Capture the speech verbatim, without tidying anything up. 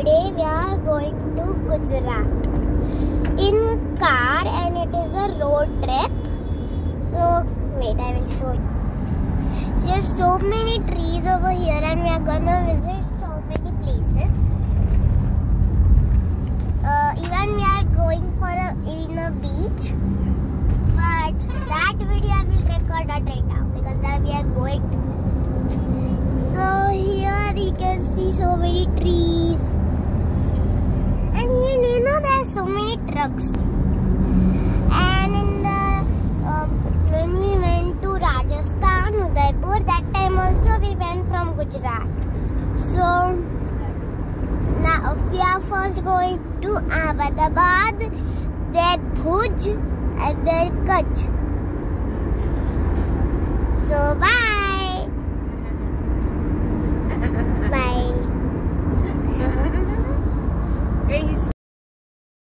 today we are going to Gujrat in a car and it is a road trip. So wait, I will show you. So there's so many trees over here and we are gonna visit so many places. Uh, even we are going for a in a beach, but that video I will record that right now because that we are going to. So here you can see so many trees, and here you know there are so many trucks. And in the uh, when we went to Rajasthan, Udaipur, that time also we went from Gujarat. So now we are first going to Ahmedabad, then Bhuj, and then Kutch. So bye.